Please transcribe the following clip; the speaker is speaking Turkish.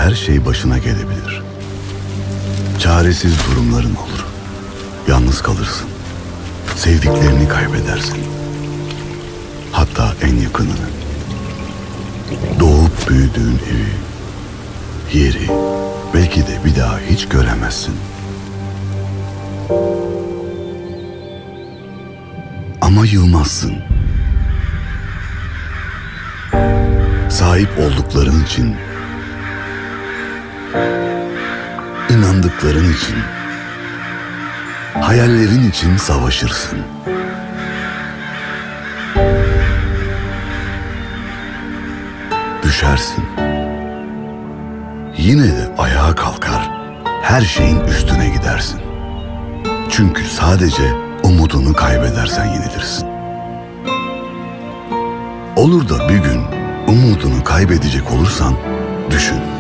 her şey başına gelebilir. Çaresiz durumların olur. Yalnız kalırsın. Sevdiklerini kaybedersin. Hatta en yakınını. Doğup büyüdüğün evi, yeri belki de bir daha hiç göremezsin. Ama yılmazsın. Sahip oldukların için, inandıkların için, hayallerin için savaşırsın. Düşersin. Yine de ayağa kalkar, her şeyin üstüne gidersin. Çünkü sadece umudunu kaybedersen yenilirsin. Olur da bir gün umudunu kaybedecek olursan düşün.